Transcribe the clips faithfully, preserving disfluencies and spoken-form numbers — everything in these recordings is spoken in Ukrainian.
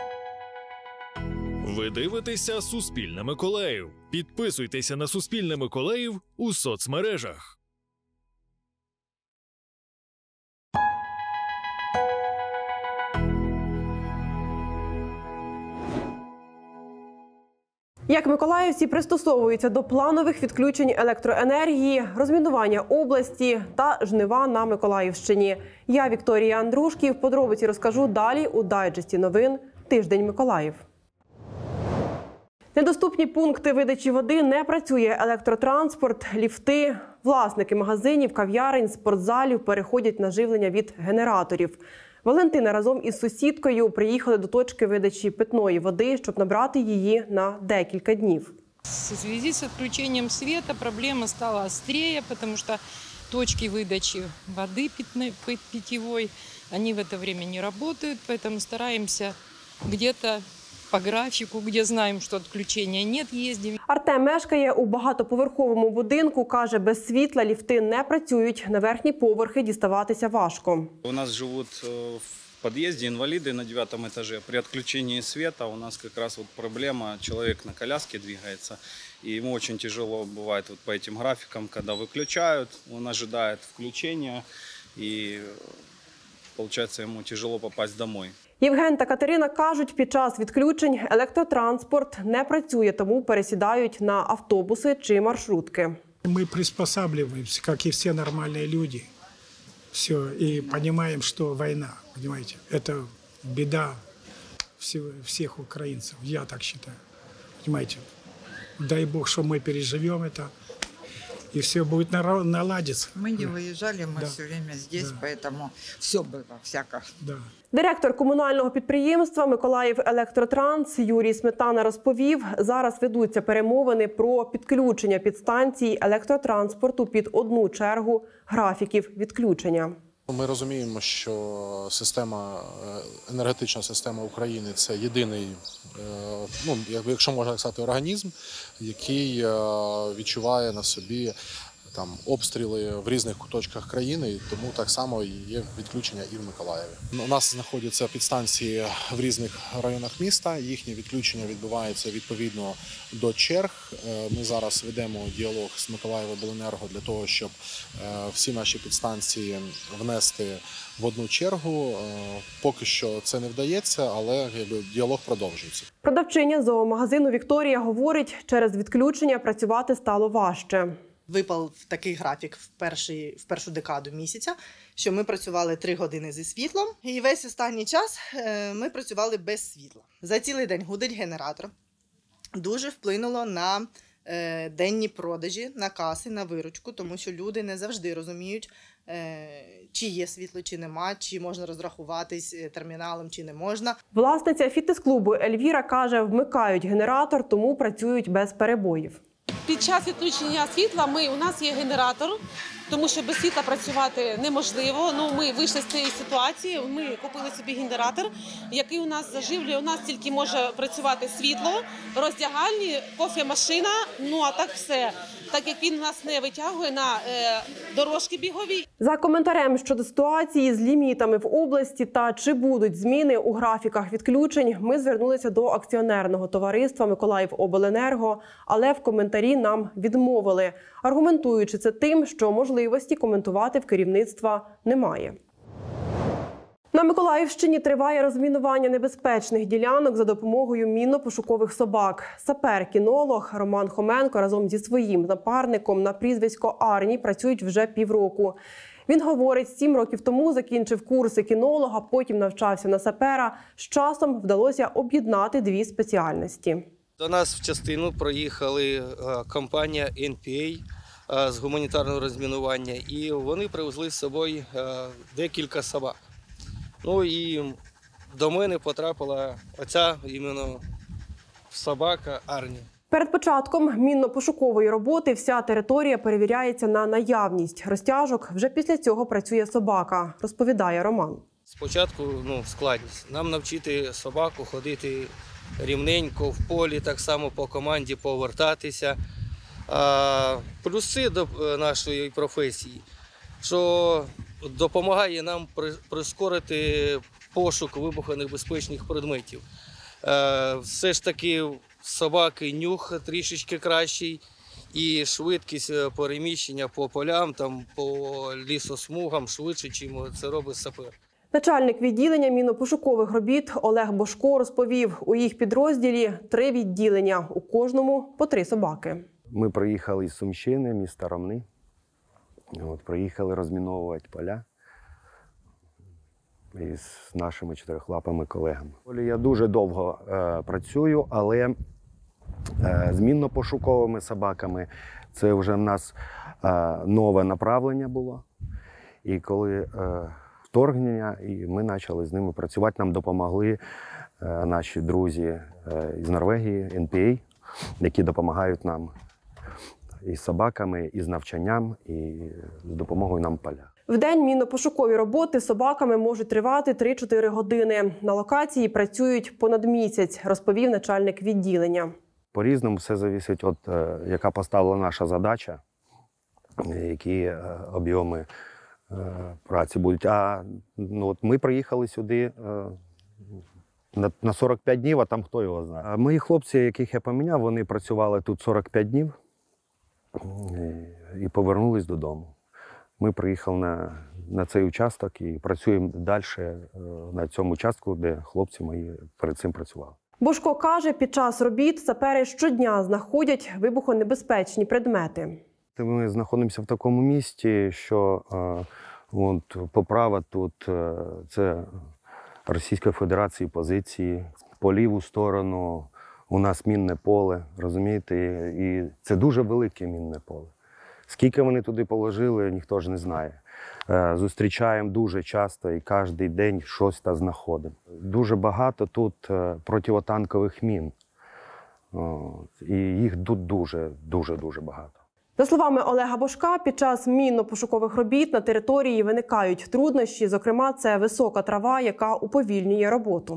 Ви дивитеся «Суспільне Миколаїв». Підписуйтеся на «Суспільне Миколаїв» у соцмережах. Як миколаївці пристосовуються до планових відключень електроенергії, розмінування області та жнива на Миколаївщині. Я, Вікторія Андрушків, подробиці розкажу далі у дайджесті новин «Тиждень Миколаїв». Недоступні пункти видачі води, не працює електротранспорт, ліфти. Власники магазинів, кав'ярень, спортзалів переходять на живлення від генераторів. Валентина разом із сусідкою приїхали до точки видачі питної води, щоб набрати її на декілька днів. В зв'язку з відключенням світу проблема стала острее, тому що точки видачі води питьевой, вони в це время не працюють, тому стараємося где-то по графіку, де знаємо, що відключення немає, їздимо. Артем мешкає у багатоповерховому будинку. Каже, без світла ліфти не працюють, на верхні поверхи діставатися важко. У нас живуть в під'їзді інваліди на дев'ятому етажі. При відключенні світу у нас якраз от проблема, чоловік на коляске двигається, і йому дуже тяжело буває вот по цим графікам, коли виключають, він очікує включення, і виходить, йому тяжело попасть домой. Євген та Катерина кажуть, під час відключень електротранспорт не працює, тому пересідають на автобуси чи маршрутки. Ми приспосабливаємося, як і всі нормальні люди. Все, і розуміємо, що війна, розумієте, це біда всіх українців, я так вважаю. Розумієте, дай Бог, що ми переживемо це. И все будет наладиться. Мы не выезжали, мы да. все время здесь, да. поэтому все было всяко. Да. Директор комунального підприємства «Миколаївелектротранс» Юрій Сметана розповів, зараз ведуться перемовини про підключення підстанцій електротранспорту під одну чергу графіків відключення. Ми розуміємо, що система, енергетична система України – це єдиний, ну, якщо можна сказати, організм, який відчуває на собі там обстріли в різних куточках країни, і тому так само є відключення і в Миколаєві. У нас знаходяться підстанції в різних районах міста, їхнє відключення відбувається відповідно до черг. Ми зараз ведемо діалог з Миколаївобленерго для того, щоб всі наші підстанції внести в одну чергу. Поки що це не вдається, але якби, діалог продовжується. Продавчиня зоомагазину Вікторія говорить, через відключення працювати стало важче. Випав такий графік в, перший, в першу декаду місяця, що ми працювали три години зі світлом, і весь останній час ми працювали без світла. За цілий день гудить генератор. Дуже вплинуло на е, денні продажі, на каси, на виручку, тому що люди не завжди розуміють, е, чи є світло, чи нема, чи можна розрахуватись терміналом, чи не можна. Власниця фітнес-клубу Ельвіра каже, вмикають генератор, тому працюють без перебоїв. Під час відключення світла ми, у нас є генератор, тому що без світла працювати неможливо. Ну, ми вийшли з цієї ситуації, ми купили собі генератор, який у нас заживлює. У нас тільки може працювати світло, роздягальні, кофемашина, ну а так все. Так як він нас не витягує на е, дорожки бігові. За коментарем щодо ситуації з лімітами в області та чи будуть зміни у графіках відключень, ми звернулися до акціонерного товариства «Миколаївобленерго», але в коментарі нам відмовили, аргументуючи це тим, що можливості коментувати в керівництва немає. На Миколаївщині триває розмінування небезпечних ділянок за допомогою мінно-пошукових собак. Сапер-кінолог Роман Хоменко разом зі своїм напарником на прізвисько Арні працюють вже півроку. Він говорить, сім років тому закінчив курси кінолога, потім навчався на сапера. З часом вдалося об'єднати дві спеціальності. До нас в частину проїхали компанія ен пі ей з гуманітарного розмінування, і вони привезли з собою декілька собак. Ну і до мене потрапила оця іменно собака Арні. Перед початком мінно-пошукової роботи вся територія перевіряється на наявність розтяжок. Вже після цього працює собака, розповідає Роман. Спочатку ну, складність. Нам навчити собаку ходити рівненько в полі, так само по команді повертатися. А плюси до нашої професії, що допомагає нам прискорити пошук вибухонебезпечних предметів. Все ж таки собаки нюх трішечки кращий і швидкість переміщення по полям, там, по лісосмугам швидше, ніж це робить сапер. Начальник відділення мінно-пошукових робіт Олег Бошко розповів, у їх підрозділі три відділення, у кожному по три собаки. Ми приїхали з Сумщини, міста Ромни. От, приїхали розміновувати поля із нашими чотирьохлапими колегами. Я дуже довго е, працюю, але е, з мінно-пошуковими собаками це вже в нас е, нове направлення було. І коли е, вторгнення, і ми почали з ними працювати, нам допомогли е, наші друзі е, з Норвегії, ен пі ей, які допомагають нам і з собаками, і з навчанням, і з допомогою нам поля. В день мінно-пошукові роботи з собаками можуть тривати три-чотири години. На локації працюють понад місяць, розповів начальник відділення. По-різному все залежить від, яка поставлена наша задача, які об'єми праці будуть. А ну, от ми приїхали сюди на сорок п'ять днів, а там хто його знає. А мої хлопці, яких я поміняв, вони працювали тут сорок п'ять днів і повернулись додому. Ми приїхали на, на цей участок і працюємо далі на цьому участку, де хлопці мої перед цим працювали. Бошко каже, під час робіт сапери щодня знаходять вибухонебезпечні предмети. Ми знаходимося в такому місці, що е, от, поправа тут е, це Російської Федерації позиції, по ліву сторону у нас мінне поле, розумієте, і це дуже велике мінне поле. Скільки вони туди положили, ніхто ж не знає. Зустрічаємо дуже часто і кожен день щось та знаходимо. Дуже багато тут противотанкових мін. І їх тут дуже, дуже, дуже багато. За словами Олега Бошка, під час мінно-пошукових робіт на території виникають труднощі, зокрема, це висока трава, яка уповільнює роботу.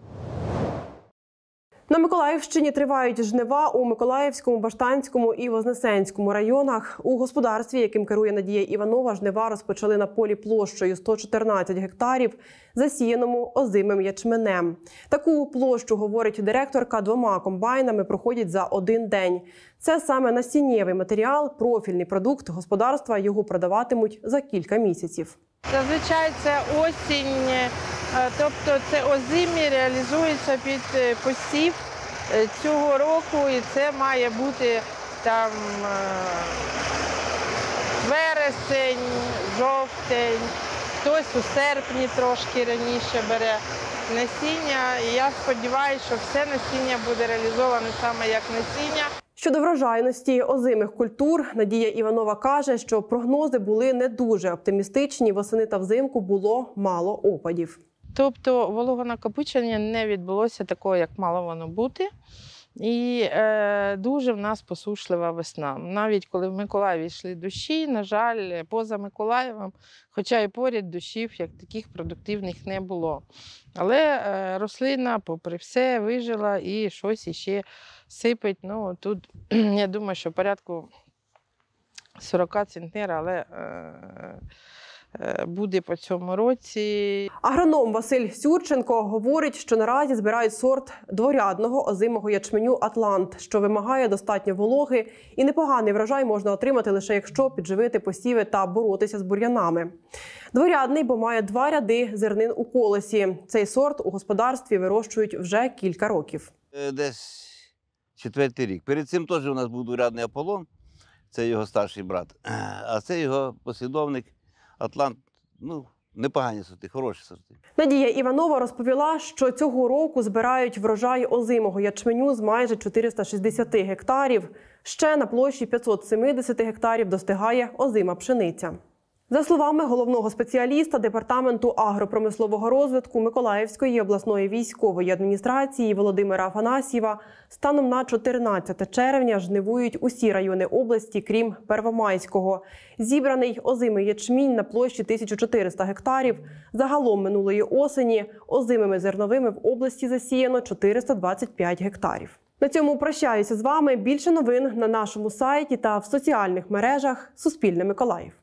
На Миколаївщині тривають жнива у Миколаївському, Баштанському і Вознесенському районах. У господарстві, яким керує Надія Іванова, жнива розпочали на полі площею сто чотирнадцять гектарів, засіяному озимим ячменем. Таку площу, говорить директорка, двома комбайнами проходять за один день. Це саме насіннєвий матеріал, профільний продукт господарства, його продаватимуть за кілька місяців. Зазвичай це осінь, тобто це озимі реалізується під посів цього року, і це має бути там вересень, жовтень, хтось у серпні трошки раніше бере насіння. І я сподіваюся, що все насіння буде реалізоване саме як насіння. Щодо врожайності озимих культур, Надія Іванова каже, що прогнози були не дуже оптимістичні, восени та взимку було мало опадів. Тобто вологонакопичення не відбулося такого, як мало воно бути. І е, дуже в нас посушлива весна. Навіть коли в Миколаєві йшли дощі, на жаль, поза Миколаєвом, хоча і поряд дощів, як таких продуктивних не було. Але е, рослина, попри все, вижила і щось іще сипить. Ну, тут, я думаю, що порядку сорок центнер, але е, буде по цьому році. Агроном Василь Сюрченко говорить, що наразі збирають сорт дворядного озимого ячменю «Атлант», що вимагає достатньо вологи, і непоганий врожай можна отримати лише якщо підживити посіви та боротися з бур'янами. Дворядний, бо має два ряди зернин у колесі. Цей сорт у господарстві вирощують вже кілька років. Десь четвертий рік. Перед цим теж у нас був дворядний Аполлон, це його старший брат, а це його послідовник «Атлант». Ну, непогані сорти, хороші сорти. Надія Іванова розповіла, що цього року збирають врожай озимого ячменю з майже чотириста шістдесят гектарів. Ще на площі п'ятсот сімдесят гектарів достигає озима пшениця. За словами головного спеціаліста Департаменту агропромислового розвитку Миколаївської обласної військової адміністрації Володимира Афанасьєва, станом на чотирнадцяте червня жнивують усі райони області, крім Первомайського. Зібраний озимий ячмінь на площі тисяча чотириста гектарів. Загалом минулої осені озимими зерновими в області засіяно чотириста двадцять п'ять гектарів. На цьому прощаюся з вами. Більше новин на нашому сайті та в соціальних мережах Суспільне Миколаїв.